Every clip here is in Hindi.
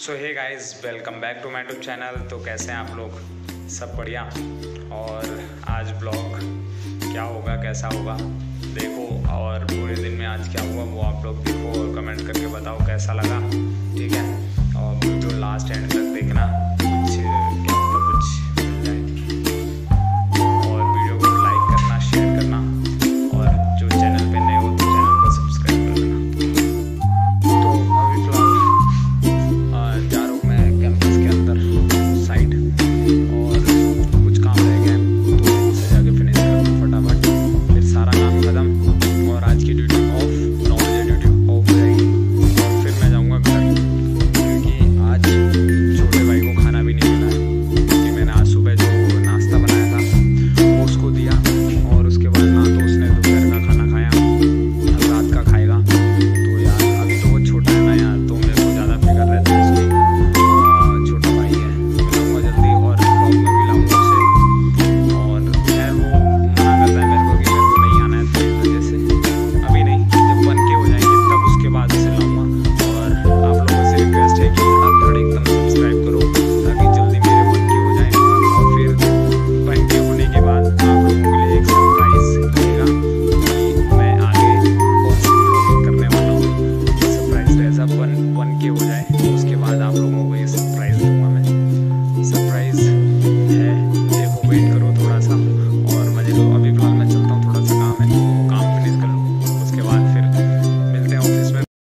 So hey guys, welcome back to my YouTube channel. तो कैसे हैं आप लोग? सब बढ़िया। और आज ब्लॉग क्या होगा, कैसा होगा देखो, और पूरे दिन में आज क्या हुआ वो आप लोग देखो और कमेंट करके बताओ कैसा लगा, ठीक है। और वीडियो लास्ट एंड तक देखना, कुछ क्या होता कुछ मिल जाए। और वीडियो को लाइक करना, शेयर करना, और जो चैनल पे नए हो तो चैनल को सब्सक्राइब कर देना। तो अभी फिलहाल जा रहा हूँ मैं कैंपस के अंदर साइड, और कुछ काम रह गया तो उसे जाके फिनिश करना फटाफट, फिर सारा काम खत्म। और आज की ड्यूटी ऑफ, 9 बजे ड्यूटी ऑफ हो जाएगी और फिर मैं जाऊँगा घर, क्योंकि आज छोटे भाई को खाना भी नहीं मिला है। क्योंकि मैंने आज सुबह जो नाश्ता बनाया था वो उसको दिया, और उसके बाद ना तो उसने दोपहर का खाना खाया, रात का खाएगा। तो यार अभी तो वो छोटा है ना यार, तो मेरे को ज़्यादा फिक्र रहता है उसकी। छोटा भाई है, मिलाऊंगा जल्दी और ब्लॉग में भी लाऊंगा उसे। और खैर वो मना करता है मेरे को कि मेरे को नहीं आना है, तो इस वजह से अभी नहीं, जब बन के हो जाएंगे तब उसके बाद उसे लाऊंगा। और आप लोगों से रिक्वेस्ट है कि फटाफट एकदम सब्सक्राइब करो ताकि जल्दी मेरे बन के हो जाए। और फिर बन के होने के बाद आप लोगों के लिए एक सरप्राइज रहेगा कि मैं आगे कौन सी ब्लॉगिंग करने वाला हूँ। सरप्राइज ऐसा बन के हो जाए, उसके बाद आप लोगों को ये सरप्राइज दूंगा मैं। सरप्राइज है, देखो वेट करो थोड़ा सा और मजे लो। अभी फिलहाल मैं चलता हूँ, थोड़ा सा काम है तो वो काम फिनिश कर लूँ, उसके बाद फिर मिलते हैं ऑफिस में।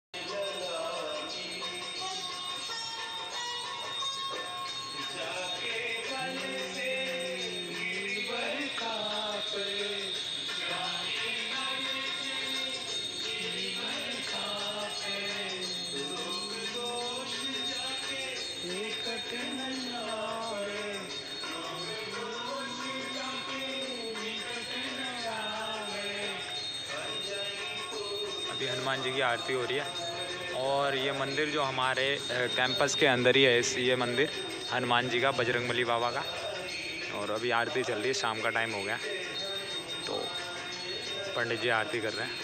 अभी हनुमान जी की आरती हो रही है, और ये मंदिर जो हमारे कैंपस के अंदर ही है, ये मंदिर हनुमान जी का, बजरंगबली बाबा का। और अभी आरती चल रही है, शाम का टाइम हो गया, तो पंडित जी आरती कर रहे हैं।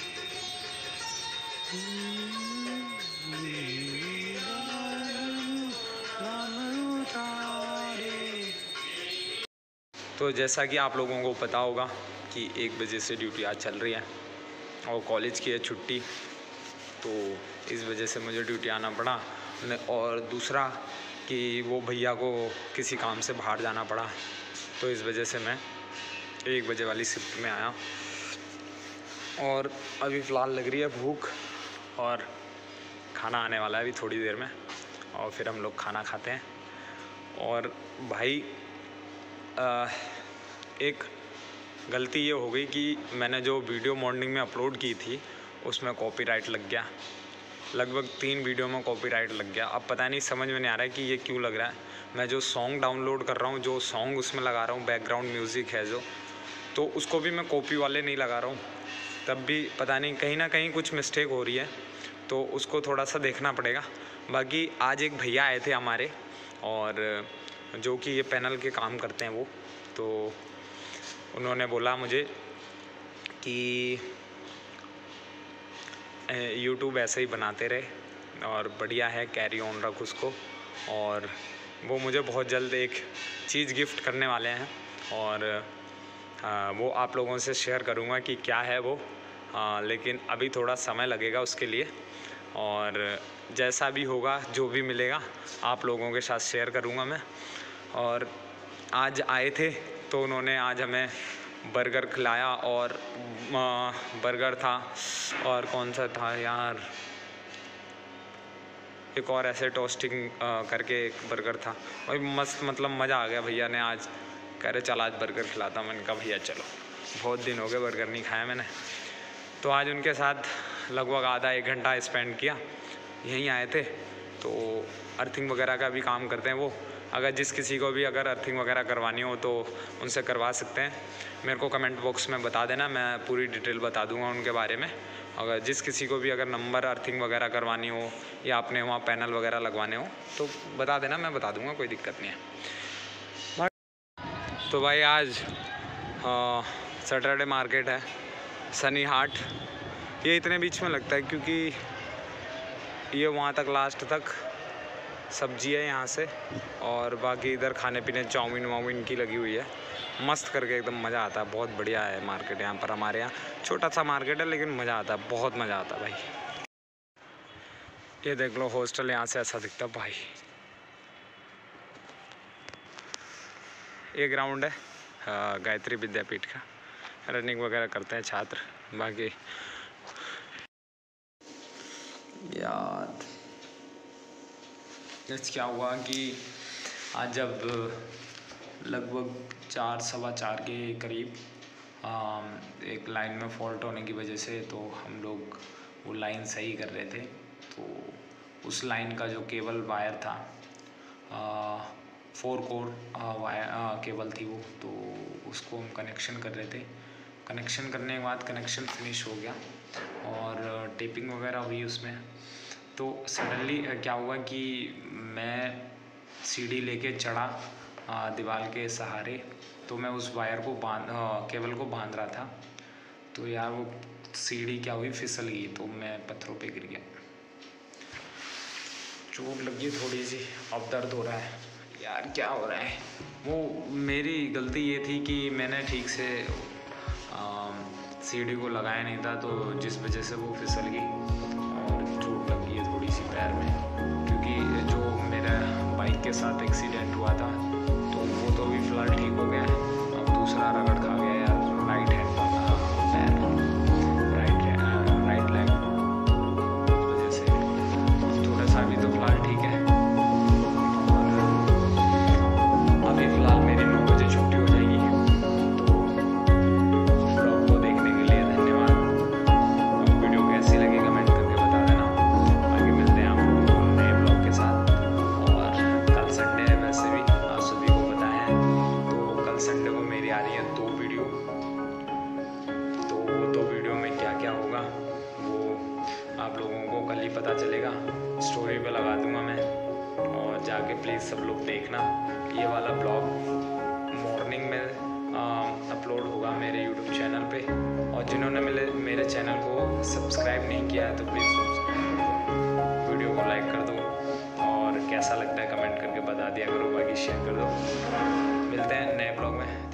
तो जैसा कि आप लोगों को पता होगा कि 1 बजे से ड्यूटी आज चल रही है और कॉलेज की है छुट्टी, तो इस वजह से मुझे ड्यूटी आना पड़ा। और दूसरा कि वो भैया को किसी काम से बाहर जाना पड़ा, तो इस वजह से मैं 1 बजे वाली शिफ्ट में आया। और अभी फ़िलहाल लग रही है भूख, और खाना आने वाला है अभी थोड़ी देर में, और फिर हम लोग खाना खाते हैं। और भाई एक गलती ये हो गई कि मैंने जो वीडियो मॉर्निंग में अपलोड की थी उसमें कॉपीराइट लग गया। लगभग 3 वीडियो में कॉपीराइट लग गया। अब पता नहीं, समझ में नहीं आ रहा है कि ये क्यों लग रहा है। मैं जो सॉन्ग डाउनलोड कर रहा हूँ, जो सॉन्ग उसमें लगा रहा हूँ, बैकग्राउंड म्यूज़िक है जो, तो उसको भी मैं कॉपी वाले नहीं लगा रहा हूँ, तब भी पता नहीं कहीं ना कहीं कुछ मिस्टेक हो रही है, तो उसको थोड़ा सा देखना पड़ेगा। बाकी आज एक भैया आए थे हमारे, और जो कि ये पैनल के काम करते हैं वो, तो उन्होंने बोला मुझे कि यूट्यूब ऐसे ही बनाते रहे और बढ़िया है, कैरी ऑन रख उसको। और वो मुझे बहुत जल्द एक चीज़ गिफ्ट करने वाले हैं, और वो आप लोगों से शेयर करूँगा कि क्या है वो। लेकिन अभी थोड़ा समय लगेगा उसके लिए, और जैसा भी होगा, जो भी मिलेगा आप लोगों के साथ शेयर करूँगा मैं। और आज आए थे तो उन्होंने आज हमें बर्गर खिलाया, और बर्गर था, और कौन सा था यार, एक और ऐसे टोस्टिंग करके एक बर्गर था भाई, मस्त, मतलब मज़ा आ गया। भैया ने आज कह रहे चल आज बर्गर खिलाता, मैंने कहा भैया चलो, बहुत दिन हो गए बर्गर नहीं खाया मैंने। तो आज उनके साथ लगभग आधा 1 घंटा स्पेंड किया। यहीं आए थे, तो अर्थिंग वगैरह का भी काम करते हैं वो। अगर जिस किसी को भी अगर अर्थिंग वगैरह करवानी हो तो उनसे करवा सकते हैं। मेरे को कमेंट बॉक्स में बता देना, मैं पूरी डिटेल बता दूंगा उनके बारे में। अगर जिस किसी को भी अगर नंबर अर्थिंग वगैरह करवानी हो, या आपने वहाँ पैनल वगैरह लगवाने हो, तो बता देना, मैं बता दूंगा, कोई दिक्कत नहीं है। तो भाई आज सैटरडे मार्केट है, सनी हाट, ये इतने बीच में लगता है क्योंकि ये वहाँ तक लास्ट तक सब्जी है यहाँ से, और बाकी इधर खाने पीने चाउमीन वाउमीन की लगी हुई है, मस्त करके एकदम मज़ा आता है। बहुत बढ़िया है मार्केट यहाँ पर, हमारे यहाँ छोटा सा मार्केट है लेकिन मज़ा आता है, बहुत मज़ा आता है भाई। ये देख लो हॉस्टल यहाँ से ऐसा दिखता है भाई। ये ग्राउंड है गायत्री विद्यापीठ का, रनिंग वगैरह करते हैं छात्र। बाकी यार क्या हुआ कि आज जब लगभग 4-4:15 के करीब एक लाइन में फॉल्ट होने की वजह से, तो हम लोग वो लाइन सही कर रहे थे, तो उस लाइन का जो केबल वायर था 4 कोर वायर केबल थी वो, तो उसको हम कनेक्शन कर रहे थे। कनेक्शन करने के बाद कनेक्शन फिनिश हो गया और टेपिंग वगैरह हुई उसमें। तो सडनली क्या हुआ कि मैं सीढ़ी लेके चढ़ा दीवार के सहारे, तो मैं उस वायर को केबल को बांध रहा था, तो यार वो सीढ़ी क्या हुई, फिसल गई, तो मैं पत्थरों पे गिर गया। चोट लगी थोड़ी सी, अब दर्द हो रहा है यार। क्या हो रहा है, वो मेरी गलती ये थी कि मैंने ठीक से सीढ़ी को लगाया नहीं था, तो जिस वजह से वो फिसल गई और चोट लगी है थोड़ी सी पैर में। क्योंकि जो मेरा बाइक के साथ एक्सीडेंट हुआ था, तो वो तो अभी फ़िलहाल ठीक हो गया है। अब दूसरा रगड़ खा गया यार, राइट हैंड वाला पैर, राइट लेग, उस वजह से थोड़ा सा अभी तो फ़िलहाल ठीक है। और अभी फ़िलहाल मेरी 9 बजे छुट्टी हो जाएगी। तो ब्लॉग को देखने के लिए धन्यवाद। वीडियो कैसी लगी कमेंट करके बता देना। आगे मिलते हैं आप लोगों को नए ब्लॉग के साथ। और कल संडे है, वैसे भी आप सभी को पता है, तो कल संडे को मेरी आ रही है 2 वीडियो। तो वो 2 वीडियो में क्या क्या होगा वो आप लोगों को कल ही पता चलेगा। स्टोरी पे लगा दूंगा मैं, और जाके प्लीज़ सब लोग देखना। ये वाला ब्लॉग मॉर्निंग में अपलोड होगा मेरे यूट्यूब चैनल पे, और जिन्होंने मेरे चैनल को सब्सक्राइब नहीं किया है तो प्लीज़ सब्सक्राइब कर दो, वीडियो को लाइक कर दो, और कैसा लगता है कमेंट करके बता दिया करो, बाकी शेयर कर दो। मिलते हैं नए ब्लॉग में।